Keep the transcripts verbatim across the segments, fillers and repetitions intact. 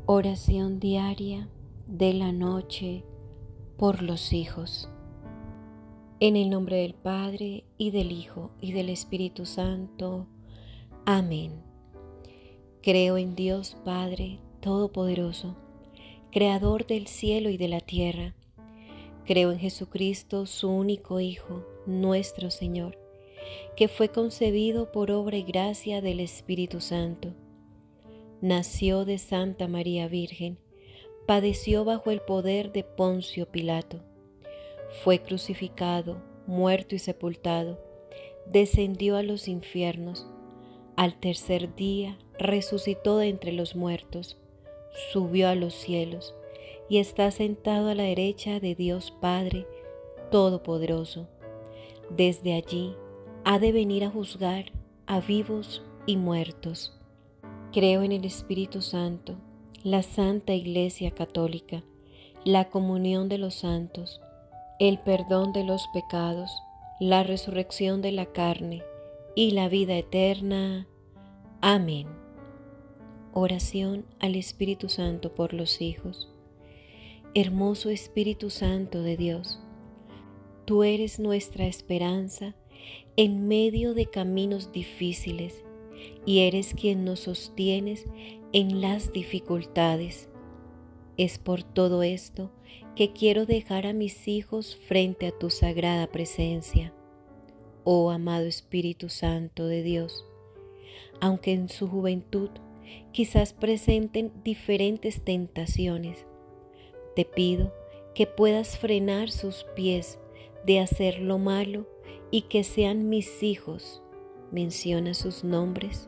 Oración diaria de la noche por los hijos. En el nombre del Padre, y del Hijo, y del Espíritu Santo. Amén. Creo en Dios Padre Todopoderoso, Creador del cielo y de la tierra. Creo en Jesucristo, su único Hijo, nuestro Señor, que fue concebido por obra y gracia del Espíritu Santo. Nació de Santa María Virgen, padeció bajo el poder de Poncio Pilato, fue crucificado, muerto y sepultado, descendió a los infiernos, al tercer día resucitó de entre los muertos, subió a los cielos y está sentado a la derecha de Dios Padre Todopoderoso. Desde allí ha de venir a juzgar a vivos y muertos. Creo en el Espíritu Santo, la Santa Iglesia Católica, la comunión de los santos, el perdón de los pecados, la resurrección de la carne y la vida eterna. Amén. Oración al Espíritu Santo por los hijos. Hermoso Espíritu Santo de Dios, tú eres nuestra esperanza en medio de caminos difíciles, y eres quien nos sostienes en las dificultades. Es por todo esto que quiero dejar a mis hijos frente a tu sagrada presencia. Oh amado Espíritu Santo de Dios, aunque en su juventud quizás presenten diferentes tentaciones, te pido que puedas frenar sus pies de hacer lo malo y que sean mis hijos. Menciona sus nombres.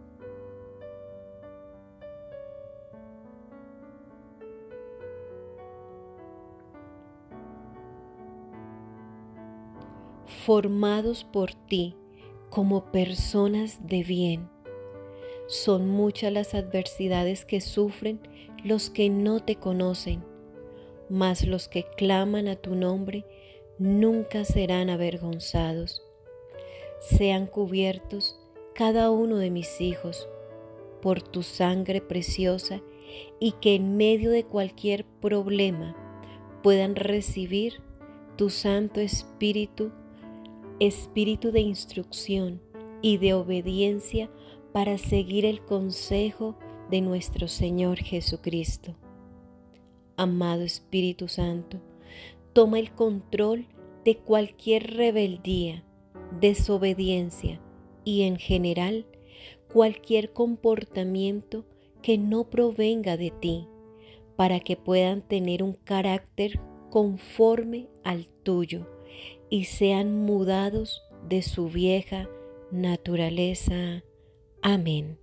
Formados por ti como personas de bien. Son muchas las adversidades que sufren los que no te conocen, mas los que claman a tu nombre nunca serán avergonzados. Sean cubiertos cada uno de mis hijos por tu sangre preciosa, y que en medio de cualquier problema puedan recibir tu Santo Espíritu, Espíritu de instrucción y de obediencia para seguir el consejo de nuestro Señor Jesucristo. Amado Espíritu Santo, toma el control de cualquier rebeldía, desobediencia y en general cualquier comportamiento que no provenga de ti, para que puedan tener un carácter conforme al tuyo y sean mudados de su vieja naturaleza. Amén.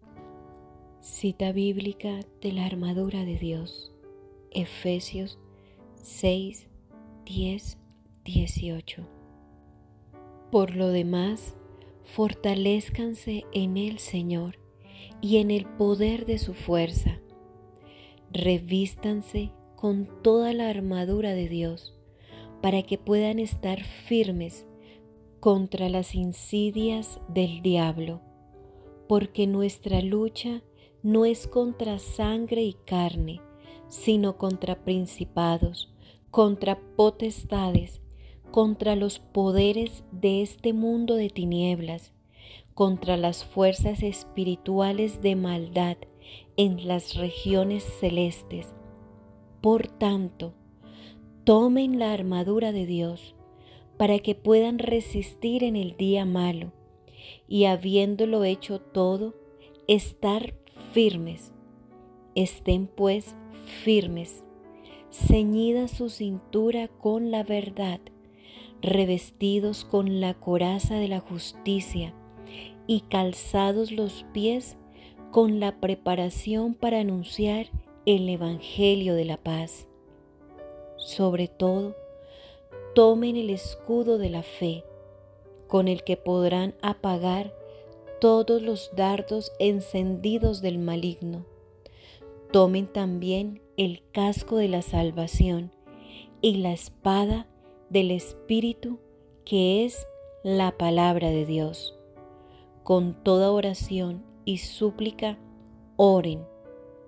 Cita bíblica de la armadura de Dios, Efesios seis, diez, dieciocho. Por lo demás, fortalézcanse en el Señor y en el poder de su fuerza. Revístanse con toda la armadura de Dios para que puedan estar firmes contra las insidias del diablo, porque nuestra lucha no es contra sangre y carne, sino contra principados, contra potestades, contra los poderes de este mundo de tinieblas, contra las fuerzas espirituales de maldad en las regiones celestes. Por tanto, tomen la armadura de Dios para que puedan resistir en el día malo y, habiéndolo hecho todo, estar firmes. Estén pues firmes, ceñida su cintura con la verdad, revestidos con la coraza de la justicia y calzados los pies con la preparación para anunciar el Evangelio de la paz. Sobre todo, tomen el escudo de la fe, con el que podrán apagar todos los dardos encendidos del maligno. Tomen también el casco de la salvación y la espada del Espíritu, que es la palabra de Dios. Con toda oración y súplica, oren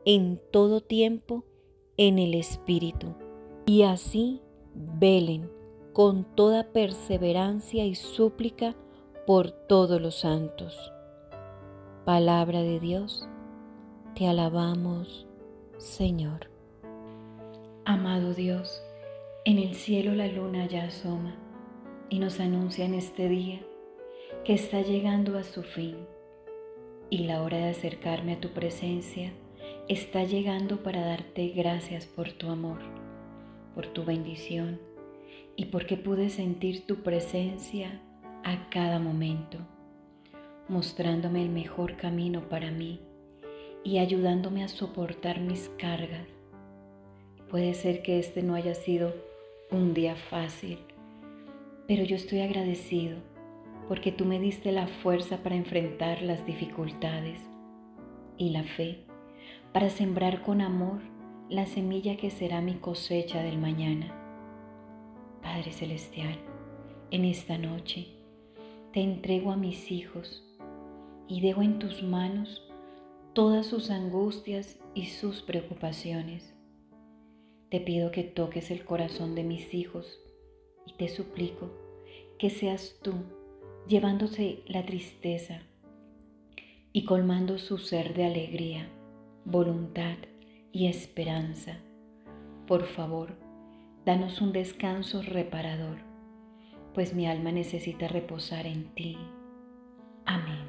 en todo tiempo en el Espíritu, y así velen con toda perseverancia y súplica por todos los santos. Palabra de Dios, te alabamos, Señor. Amado Dios, en el cielo la luna ya asoma y nos anuncia en este día que está llegando a su fin, y la hora de acercarme a tu presencia está llegando para darte gracias por tu amor, por tu bendición y porque pude sentir tu presencia a cada momento, mostrándome el mejor camino para mí y ayudándome a soportar mis cargas. Puede ser que este no haya sido un día fácil, pero yo estoy agradecido porque tú me diste la fuerza para enfrentar las dificultades y la fe para sembrar con amor la semilla que será mi cosecha del mañana. Padre Celestial, en esta noche te entrego a mis hijos y dejo en tus manos todas sus angustias y sus preocupaciones. Te pido que toques el corazón de mis hijos y te suplico que seas tú llevándose la tristeza y colmando su ser de alegría, voluntad y esperanza. Por favor, danos un descanso reparador, pues mi alma necesita reposar en ti. Amén.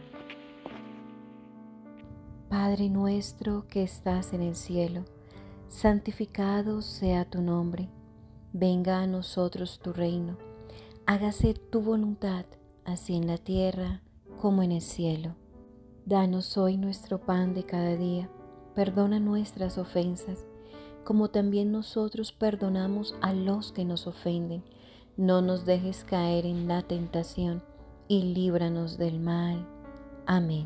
Padre nuestro que estás en el cielo, santificado sea tu nombre. Venga a nosotros tu reino. Hágase tu voluntad, así en la tierra como en el cielo. Danos hoy nuestro pan de cada día. Perdona nuestras ofensas, como también nosotros perdonamos a los que nos ofenden. No nos dejes caer en la tentación y líbranos del mal. Amén.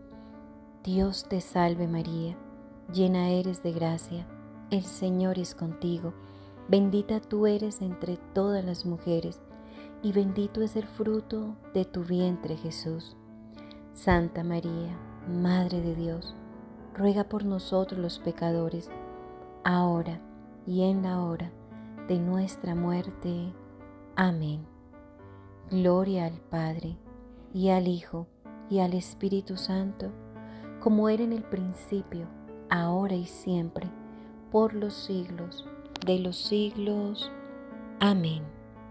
Dios te salve María, llena eres de gracia, el Señor es contigo. Bendita tú eres entre todas las mujeres, y bendito es el fruto de tu vientre Jesús. Santa María, Madre de Dios, ruega por nosotros los pecadores, ahora y en la hora de nuestra muerte. Amén. Gloria al Padre, y al Hijo, y al Espíritu Santo, como era en el principio, ahora y siempre, por los siglos de los siglos. Amén.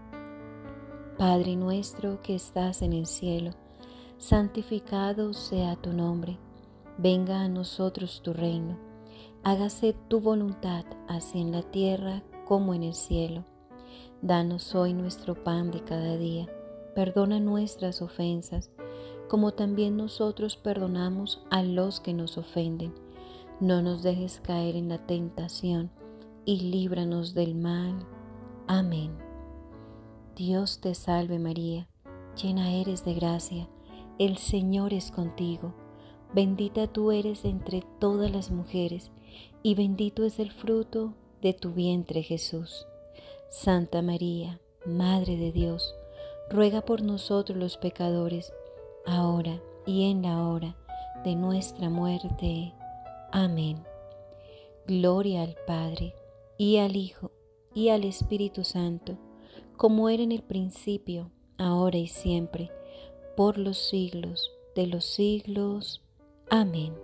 Padre nuestro que estás en el cielo, santificado sea tu nombre. Venga a nosotros tu reino. Hágase tu voluntad, así en la tierra como en el cielo. Danos hoy nuestro pan de cada día. Perdona nuestras ofensas, como también nosotros perdonamos a los que nos ofenden. No nos dejes caer en la tentación y líbranos del mal. Amén. Dios te salve María, llena eres de gracia, el Señor es contigo. Bendita tú eres entre todas las mujeres, y bendito es el fruto de tu vientre Jesús. Santa María, Madre de Dios, ruega por nosotros los pecadores, ahora y en la hora de nuestra muerte. Amén. Gloria al Padre, y al Hijo, y al Espíritu Santo, como era en el principio, ahora y siempre, por los siglos de los siglos. Amén.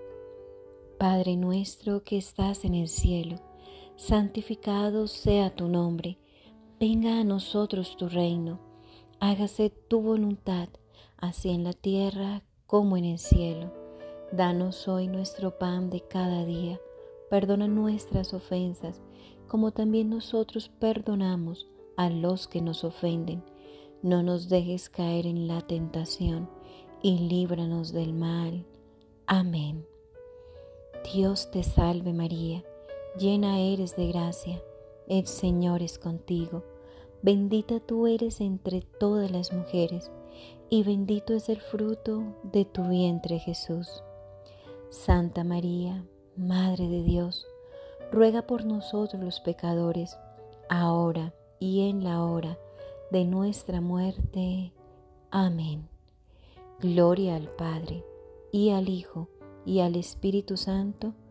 Padre nuestro que estás en el cielo, santificado sea tu nombre. Venga a nosotros tu reino. Hágase tu voluntad, así en la tierra como en el cielo. Danos hoy nuestro pan de cada día. Perdona nuestras ofensas, como también nosotros perdonamos a los que nos ofenden. No nos dejes caer en la tentación y líbranos del mal. Amén. Dios te salve María, llena eres de gracia, el Señor es contigo. Bendita tú eres entre todas las mujeres, y bendito es el fruto de tu vientre Jesús. Santa María, Madre de Dios, ruega por nosotros los pecadores, ahora y en la hora de nuestra muerte. Amén. Gloria al Padre, y al Hijo, y al Espíritu Santo,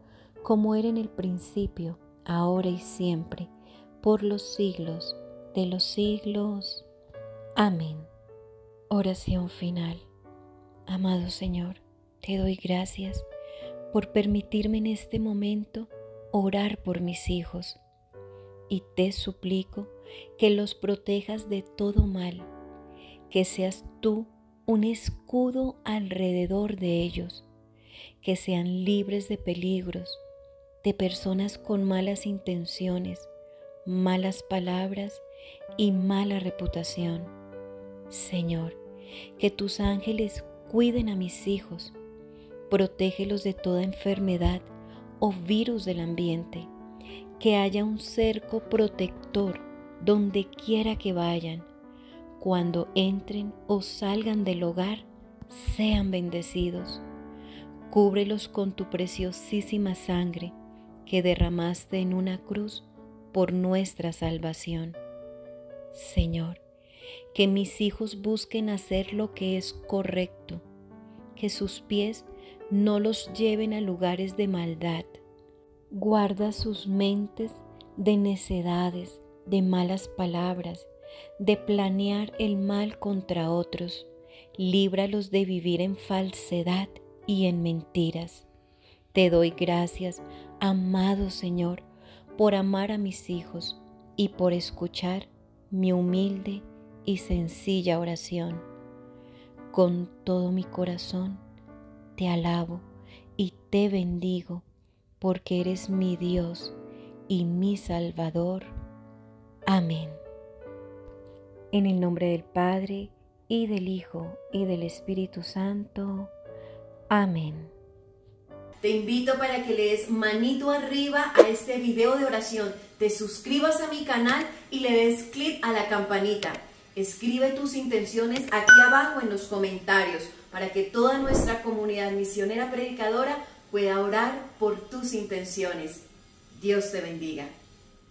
como era en el principio, ahora y siempre, por los siglos de los siglos. Amén. Oración final. Amado Señor, te doy gracias por permitirme en este momento orar por mis hijos, y te suplico que los protejas de todo mal, que seas tú un escudo alrededor de ellos, que sean libres de peligros, de personas con malas intenciones, malas palabras y mala reputación. Señor, que tus ángeles cuiden a mis hijos, protégelos de toda enfermedad o virus del ambiente, que haya un cerco protector donde quiera que vayan. Cuando entren o salgan del hogar, sean bendecidos. Cúbrelos con tu preciosísima sangre que derramaste en una cruz por nuestra salvación. Señor, que mis hijos busquen hacer lo que es correcto, que sus pies no los lleven a lugares de maldad. Guarda sus mentes de necedades, de malas palabras, de planear el mal contra otros. Líbralos de vivir en falsedad y en mentiras. Te doy gracias, amado Señor, por amar a mis hijos y por escuchar mi humilde y sencilla oración. Con todo mi corazón te alabo y te bendigo, porque eres mi Dios y mi Salvador. Amén. En el nombre del Padre, y del Hijo, y del Espíritu Santo. Amén. Te invito para que le des manito arriba a este video de oración, te suscribas a mi canal y le des clic a la campanita. Escribe tus intenciones aquí abajo en los comentarios para que toda nuestra comunidad misionera predicadora pueda orar por tus intenciones. Dios te bendiga.